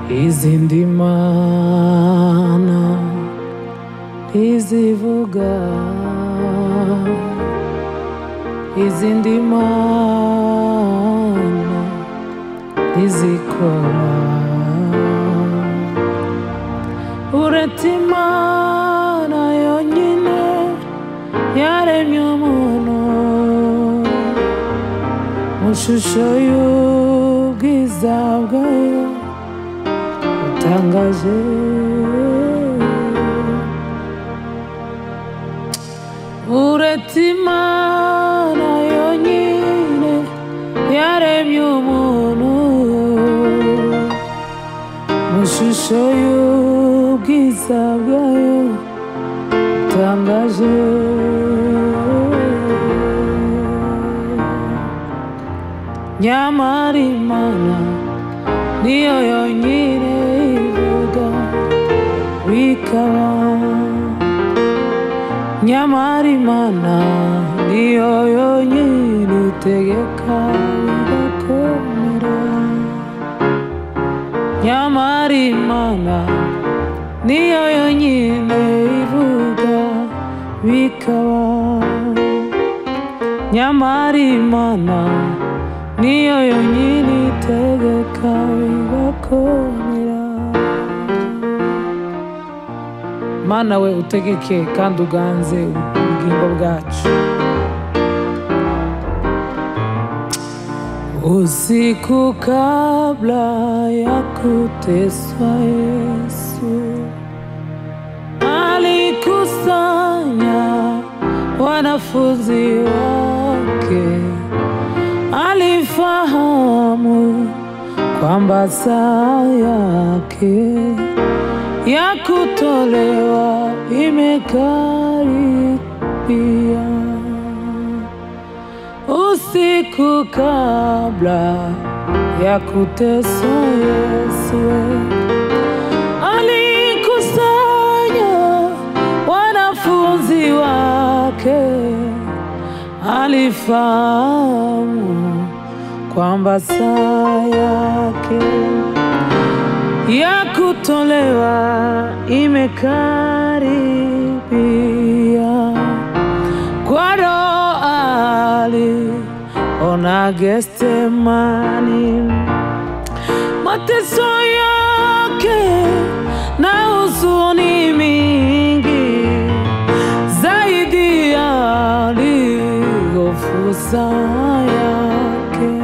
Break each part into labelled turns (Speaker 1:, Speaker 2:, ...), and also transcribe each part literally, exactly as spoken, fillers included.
Speaker 1: izindi mana ntizivuga, izindi mana ntizikora, uretse Imana yonyine yaremye umuntu mu shusho y'ubwiza bwayo butangaje. Uretse Imana yonyine yaremye umuntu mu shusho y'ubwiza bwayo butangaje. Nyamara Imana niyo yonyine ivuga bikaba, nyamara Imana niyo yonyine itegeka bigakomera, nyamara Imana niyo yonyine ivuga bikaba, nyamara Imana niyo yonyine itegeka bigakomera. Mana we utegeke kandi uganze ubugingo bwacu. Usiku kabla ya kuteswa Yesu alikusanya wanafunzi wake, alifahamu kwamba saa yake ya kutolewa imekaribia. Usiku kabla ya kuteswa Yesu alikusanya wanafunzi wake, alifahamu kwamba saa yake ya kutolewa imekaribia. Kwa Roho aliona Getsemani, mateso yake na huzuni mingi, zaidi alihofu saa yake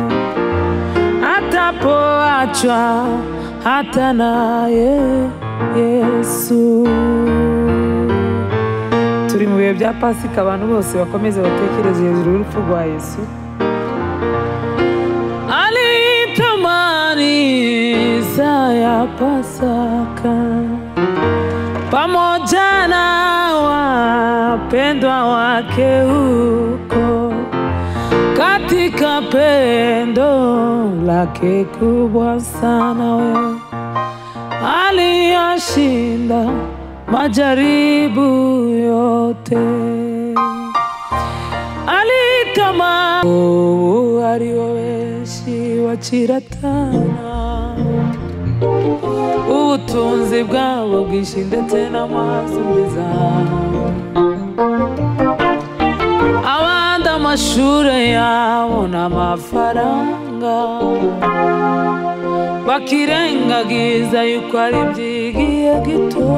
Speaker 1: atapoachwa hata naye Yesu. Turi mu bihe bya Pasika, abantu bose bakomeze batekereze hejuru y'urupfu rwa Yesu. Alitamani saa ya Pasaka pamoja na wapendwa wake huko, katika pendo lake kubwa sana we aliyashinda majaribu yote. Alitamani ariwoweshi wachiratana, ubutunzi bwabo bwinshi ndetse n'amazu meza, abandi amashure yabo n'amafaranga, bakirengagiza yuko ari by'igihe gito.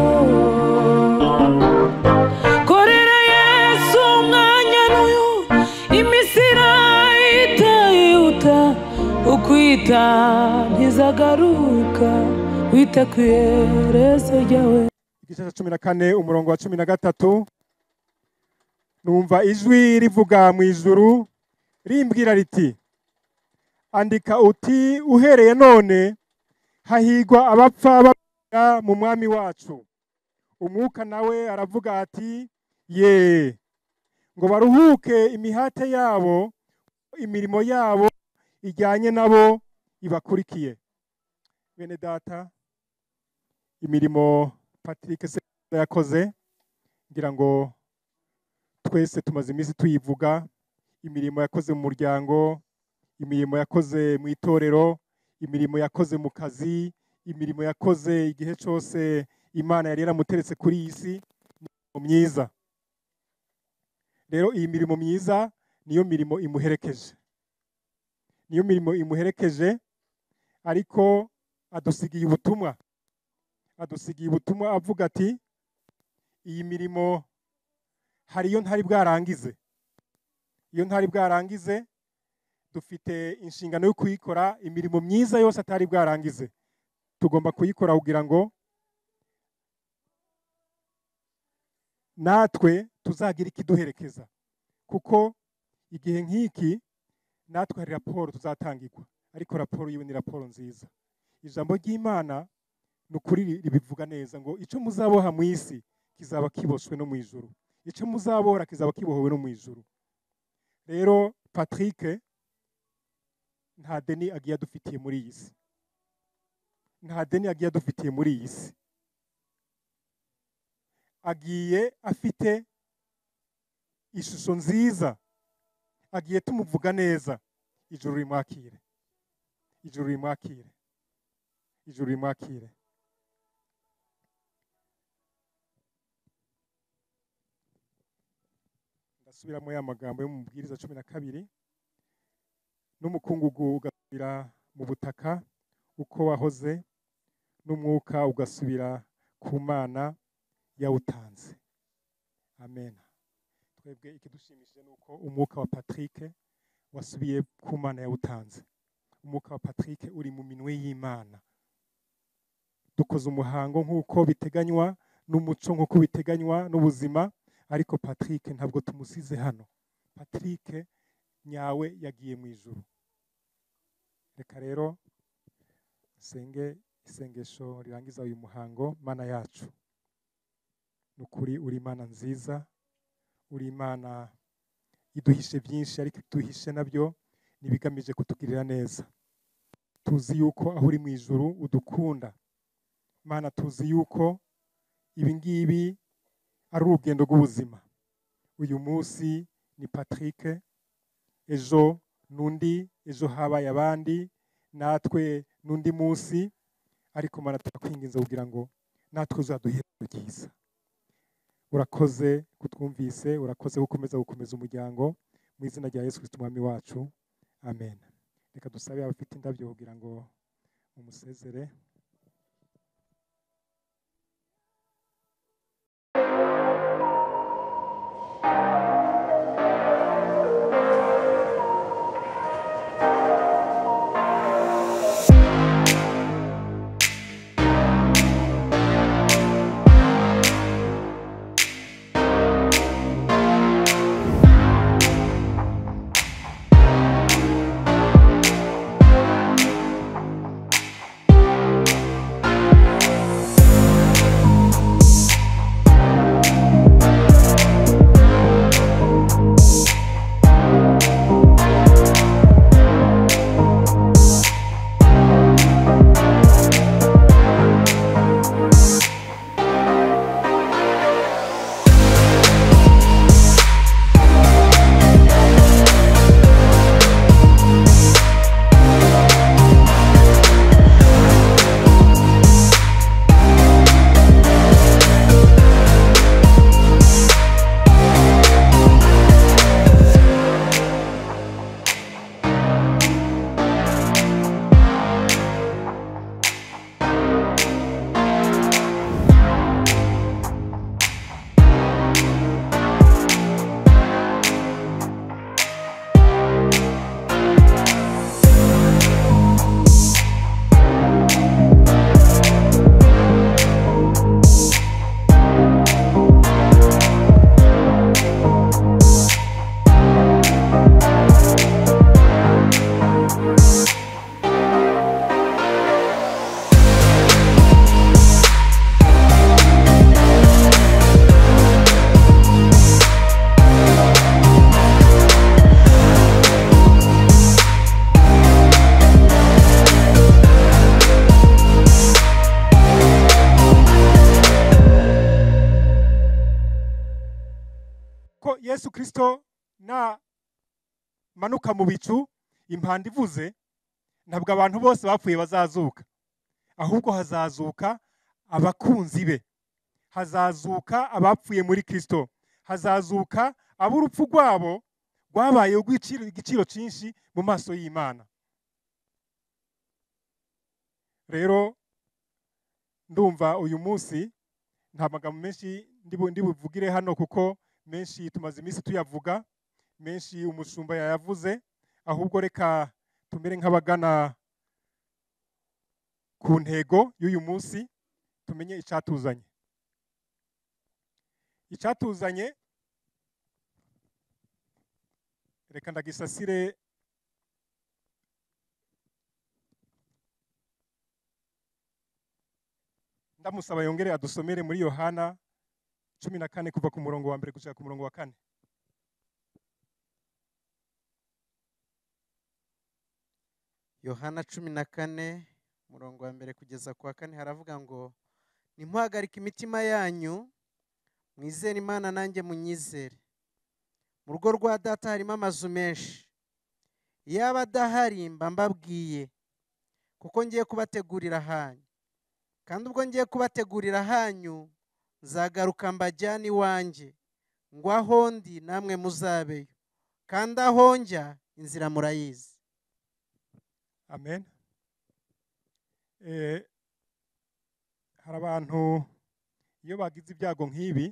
Speaker 1: Korera Yesu umwanya n'uyu, imisira itayihuta, ukwita ntizagaruka, wite ku iherezo ryawe.
Speaker 2: Igice cya cumi na kane umurongo wa cumi na gatatu. Numva ijwi rivuga mu ijuru rimbwira riti, andika uti uhereye none hahigwa abapfa bapfira mu mwami wacu. Umwuka nawe aravuga ati, ye, ngo baruhuke imihate yabo, imirimo yabo ijyanye nabo ibakurikiye. Bene data, imirimo Patrick yakoze ngira ngo twese tumaze iminsi tuyivuga, imirimo yakoze mu muryango, imirimo yakoze mu itorero, imirimo yakoze mu kazi, imirimo yakoze igihe cyose Imana yari yaramuteretse kuri iyi si imirimo myiza. Rero iyi mirimo myiza niyo mirimo imuherekeje, niyo mirimo imuherekeje, ariko adusigiye ubutumwa, adusigiye ubutumwa avuga ati iyi mirimo hari iyo ntari bwarangize, iyo ntari bwarangize dufite inshingano yo kuyikora. Imirimo myiza yose atari bwarangize tugomba kuyikora kugira ngo natwe tuzagira ikiduherekeza, kuko igihe nk'iki natwe hari raporo tuzatangirwa, ariko raporo yiwe ni raporo nziza. Ijambo ry'Imana ni ukuri ribivuga neza ngo icyo muzaboha mu isi kizaba kiboshwe no mu ijuru, icyo muzabora kizaba kibohowe no mu ijuru. Rero Patrick nta deni agiye adufitiye muri iyi si, nta deni agiye adufitiye muri iyi si. Agiye afite ishusho nziza, agiye tumuvuga neza. Ijuru rimwakire, ijuru rimwakire, ijuru rimwakire. Ndasubiramo ya magambo yo mu Mubwiriza cumi na kabiri, n'umukungugu ugasubira mu butaka uko wahoze, n'umwuka ugasubira ku Mana yawutanze. Amen. Twebwe ikidushimishije nuko umwuka wa Patrick wasubiye ku Mana yawutanze. Umwuka wa Patrick uri mu minwe y'Imana. Dukoze umuhango nk'uko biteganywa n'umuco, nk'uko biteganywa n'ubuzima, ariko Patrick ntabwo tumusize hano. Patrick nyawe yagiye mu ijuru. Reka rero senge isengesho rirangiza uyu muhango. Mana yacu, nukuri uri Imana nziza, uri Imana iduhishe byinshi, ariko iduhishe nabyo nibigamije kutugirira neza. Tuzi yuko aho uri mu ijuru udukunda. Mana, tuzi yuko ibi ngibi ari urugendo rw'ubuzima. Uyu munsi ni Patrick, ejo nundi, ejo habaye abandi, natwe nundi munsi, ariko Mana turakwinginze kugira ngo natwe uzaduhe byiza. Urakoze kutwumvise, urakoze gukomeza gukomeza umuryango, mu izina rya Yesu Kristo umwami wacu. Amen. Reka dusabe abafite indabyo kugira ngo umusezere. Yesu Kristo na manuka mu bicu impanda ivuze, ntabwo abantu bose bapfuye bazazuka, ahubwo hazazuka abakunzi be, hazazuka abapfuye muri Kristo, hazazuka ab'urupfu rwabo rwabaye igiciro cyinshi mu maso y'Imana. Rero ndumva uyu munsi nta magambo menshi ndi buvugire hano, kuko menshi tumaze iminsi tuyavuga, menshi umushumba yayavuze, ahubwo reka tumere nk'abagana ku ntego y'uyu munsi, tumenye icyatuzanye. Icyatuzanye, reka ndagisasire ndamusaba yongere adusomere muri Yohana cumi na kane kuva ku murongo wa mbere gushika ku murongo wa kane.
Speaker 3: Yohana cumi na kane umurongo wa mbere kugeza ku wa kane haravuga ngo, nimuhagarike imitima yanyu, mwizere Imana nanjye munyizere. Mu rugo rwa data harimo amazu menshi, iyaba adahari mba mbabwiye, kuko ngiye kubategurira hanyu. Kandi ubwo ngiye kubategurira hanyu, nzagaruka mbajyane iwanjye, ngo aho ndi namwe muzabeyo, kandi aho njya inzira murayizi.
Speaker 2: Amen. Eh, hari abantu iyo bagize ibyago nk'ibi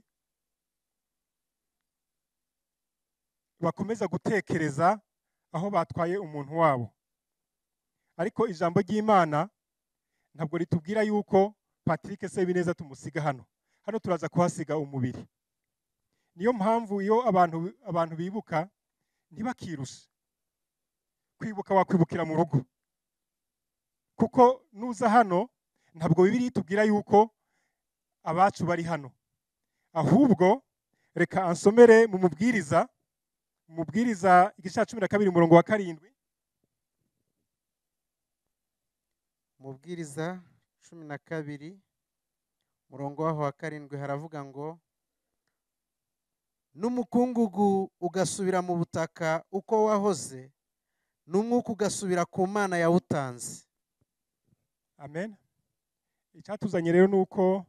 Speaker 2: bakomeza gutekereza aho batwaye umuntu wabo, ariko ijambo ry'Imana ntabwo ritubwira yuko Patrick Sebineza tumusiga hano. Hano turaza kuhasiga umubiri. Niyo mpamvu iyo abantu abantu bibuka ntibakirushe. Kwibuka wakwibukira mu rugo, kuko nuza hano ntabwo Bibiliya itubwira yuko abacu bari hano, ahubwo reka ansomere mu mubwiriza mubwiriza igice cumi na kabiri umurongo wa karindwi.
Speaker 3: Mubwiriza cumi na kabiri umurongo waho wa karindwi haravuga ngo, n'umukungugu ugasubira mu butaka uko wahoze, n'umwuka ugasubira ku Mana yawutanze.
Speaker 2: Amen. Icyatuzanye rero nuko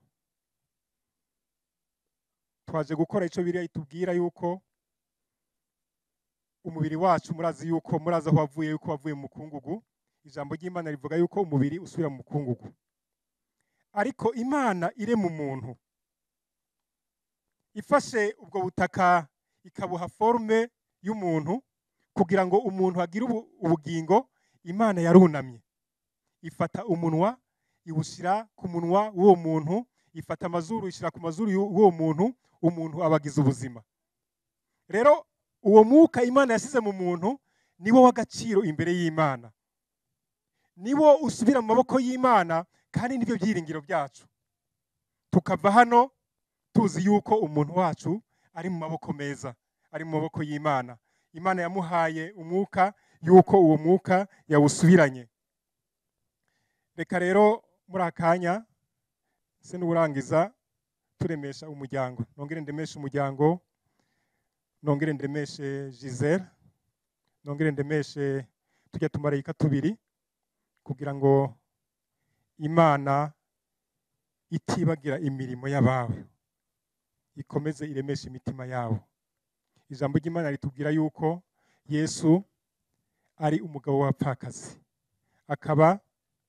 Speaker 2: twaje gukora icyo Bibiliya itubwira yuko umubiri wacu, murazi yuko muraza aho wavuye, yuko wavuye mu mukungugu. Ijambo ry'Imana rivuga yuko umubiri usubira mu mukungugu, ariko Imana ire mu muntu ifashe ubwo butaka ikabuha forme y'umuntu kugira ngo umuntu agire ubugingo. Imana yarunamye ifata umunwa iwushyira ku munwa w'uwo muntu, ifata amazuru ishyira ku mazuru y'uwo muntu, umuntu abagize ubuzima. Rero uwo mwuka Imana yasize mu muntu niwo w'agaciro imbere y'Imana, niwo usubira mu maboko y'Imana, kandi nibyo byiringiro byacu. Tukava hano tuzi yuko umuntu wacu ari mu maboko meza, ari mu maboko y'Imana. Imana yamuhaye umwuka yuko uwo mwuka yawusubiranye. Reka rero muri akanya se n'uburangiza turemesha umuryango. Nongere ndemeshe umuryango, nongere ndemeshe Giselle, nongere ndemeshe tujya tumarayika tubiri, kugira ngo Imana itibagira imirimo y'abawe, ikomeze iremeshe imitima yabo. Ijambo ry'Imana ritubwira yuko Yesu ari umugabo w'abapfakazi, akaba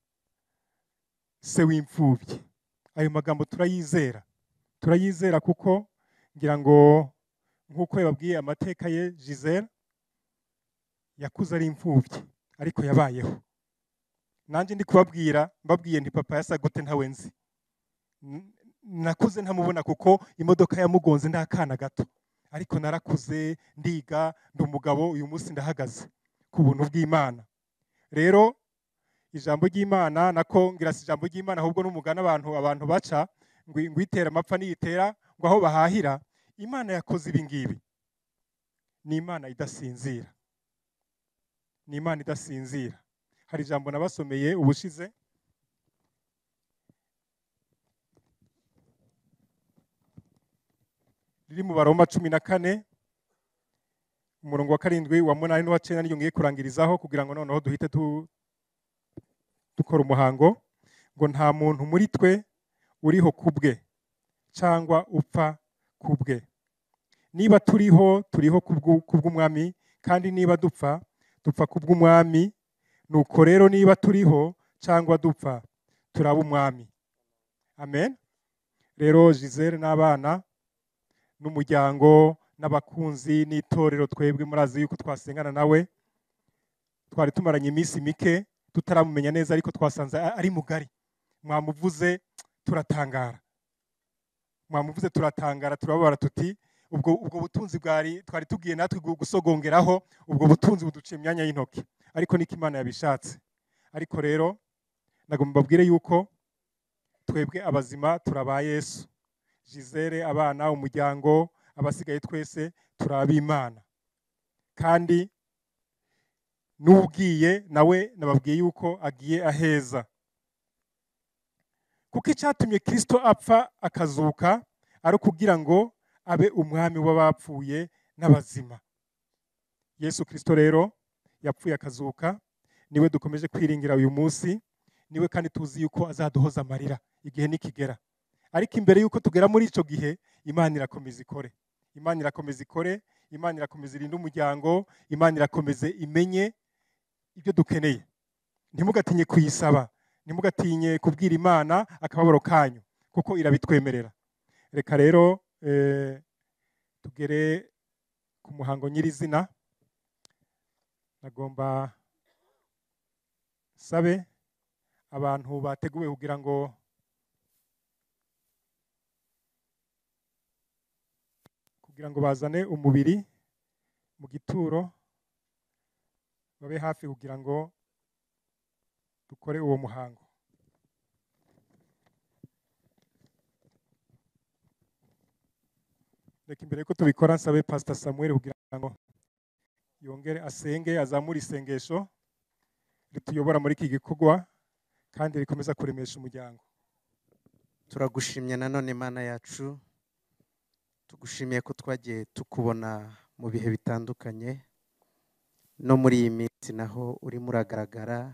Speaker 2: se w'imfubyi. Ayo magambo turayizera, turayizera kuko ngira ngo nk'uko yababwiye amateka ye, Giselle yakuze ari imfubyi ariko yabayeho. Nanjye ndi kubabwira mbabwiye nti papa yasa gute ntawe nzi, nakuze ntamubona kuko imodoka yamugonze ndakana gato, ariko narakuze ndiga ndi umugabo, uyu munsi ndahagaze ku buntu bw'Imana. Rero ijambo ry'Imana nako ngira si ijambo ry'Imana ahubwo n'umugana abantu abantu baca ngo itera amapfa niyitera ngo aho bahahira. Imana yakoze ibi ngibi, ni Imana idasinzira, ni Imana idasinzira. Hari ijambo nabasomeye ubushize riri mu Baroma cumi na kane umurongo wa karindwi, wa munani n'uwa cyenda, niyo ngiye kurangirizaho kugira ngo noneho duhite dukora umuhango. ngo nta muntu muri twe uriho kubwe cyangwa upfa kubwe. Niba turiho turiho kubw'umwami, kandi niba dupfa dupfa kubw'umwami. Nuko rero niba turiho cyangwa dupfa turaba umwami. Amen. Rero Gisele n'abana n'umuryango n'abakunzi n'itorero, twebwe murazi yuko twasengana nawe, twari tumaranye iminsi mike tutaramumenya neza, ariko twasanze ari mugari. Mwamuvuze turatangara, mwamuvuze turatangara, turababara tuti ubwo ubwo butunzi bwari twari tugiye natwe gusogongeraho, ubwo butunzi buduciye imyanya y'intoki, ariko niko Imana yabishatse. Ariko rero nagomba mbabwire yuko twebwe abazima turaba Yesu. Gisele, abana, umuryango, abasigaye twese turaba Imana. Kandi n'ubwiye nawe nababwiye yuko agiye aheza, kuko icyatumye Kristo apfa akazuka ari kugira ngo abe umwami w'abapfuye n'abazima. Yesu Kristo rero yapfuye akazuka, niwe dukomeje kwiringira uyu munsi, niwe kandi tuzi yuko azaduhoza amarira igihe nikigera. Ariko imbere yuko tugera muri ico gihe, Imana irakomeza ikore, Imana irakomeza ikore, Imana irakomeza irinde umuryango, Imana irakomeze imenye ibyo dukeneye. Ntimugatinye kuyisaba, ntimugatinye kubwira Imana akababaro kanyu, kuko irabitwemerera. Reka rero eh, tugere ku muhango nyirizina. Nagomba sabe abantu bateguwe kugira ngo kugira ngo bazane umubiri mu gituro, babe hafi kugira ngo dukore uwo muhango. Reka imbere ko tubikora nsabe Pastor Samuel kugira ngo yongere asenge, azamura isengesho rituyobora muri iki gikorwa kandi rikomeza kuremesha umuryango.
Speaker 3: Turagushimye nanone Imana yacu, tugushimiye ko twagiye tukubona mu bihe bitandukanye, no muri iyi minsi naho urimo uragaragara,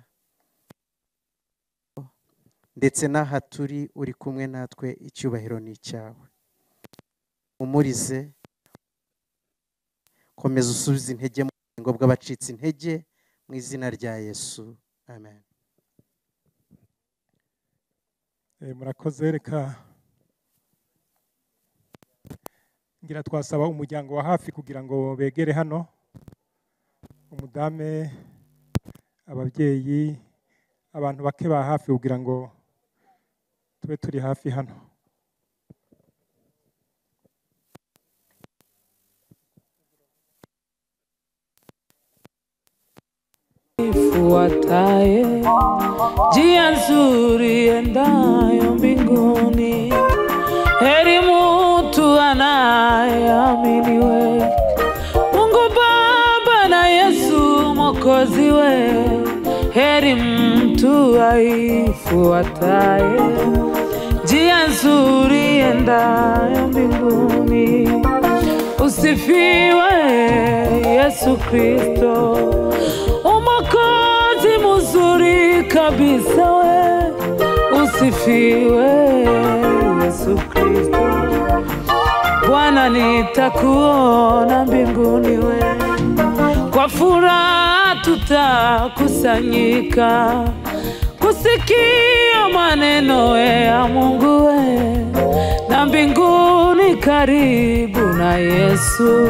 Speaker 3: ndetse n'aha turi uri kumwe natwe. Icyubahiro ni icyawe. Umurize, komeza usubize intege mu bugingo bw'abacitse intege, mu izina rya Yesu, amen.
Speaker 2: Eh, murakoze. Reka ngira twasaba umuryango wa hafi kugira ngo begere hano, umudame, ababyeyi, abantu bake ba hafi kugira ngo tube turi hafi hano.
Speaker 1: Ifuataye njia nzuri endayo mbinguni, heri mtu anayeamini wewe, Mungu Baba na Yesu Mwokozi wewe. Heri mtu aifuataye njia nzuri endayo mbinguni. Usifiwe Yesu Kristo, Mwokozi mzuri kabisa we. Usifiwe Yesu Kristo, Bwana nitakuona mbinguni we. Kwa furaha tutakusanyika kusikia maneno ya Mungu we, na mbinguni karibu na Yesu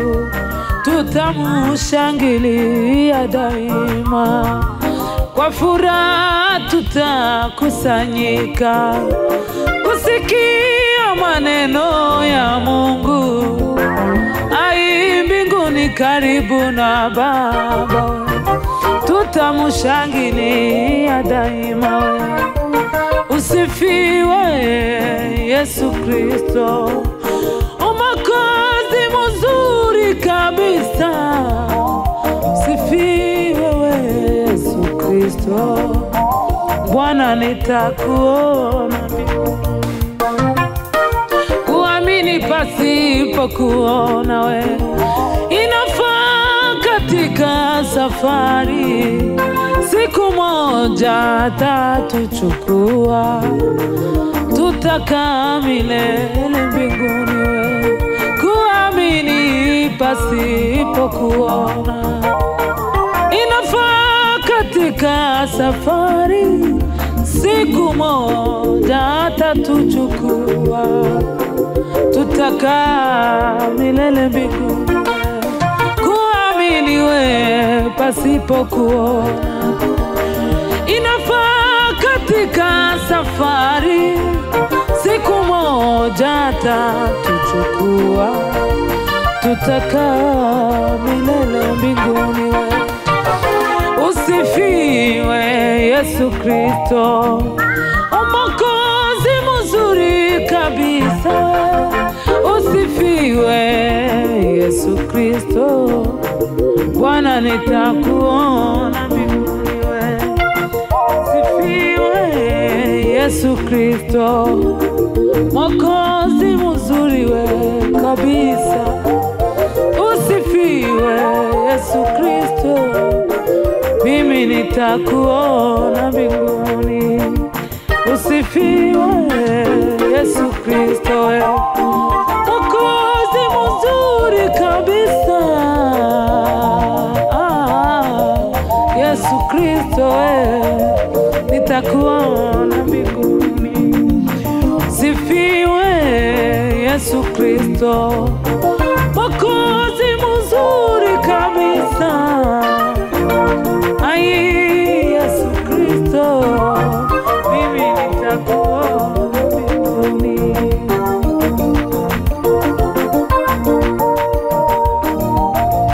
Speaker 1: tutamushangilia daima. Kwa furaha tutakusanyika kusikia maneno ya Mungu, ai mbinguni karibu na Baba tutamushangilia daima we. Usifiwe Yesu Kristo, Mwokozi mzuri kabisa. Usifiwe Yesu Kristo, Bwana nitakuona. Kuamini pasipo kuona we inafaa katika katika safari, siku moja tatuchukua, tutakaa milele mbinguni. We kuamini pasipo kuona, inafaa katika safari, siku moja tatuchukua, tutakaa milele mbinguni. Kuamini we pasipo kuona, inafaa katika safari, siku moja tatuchukua, tutakaa milele mbinguni. Usifiwe Yesu Kristo, Mwokozi mzuri kabisa. Usifiwe Yesu Kristo, Bwana nitakuona mbinguni. Usifiwe Yesu Kristo, Mwokozi mzuri we kabisa. Usifiwe Yesu Kristo, mimi nitakuona mbinguni. Usifiwe Yesu Kristo, Mwokozi mzuri kabisa. Ah, Yesu Kristo, nitakuona mbinguni. Usifiwe Yesu Kristo, Mwokozi mzuri kabisa.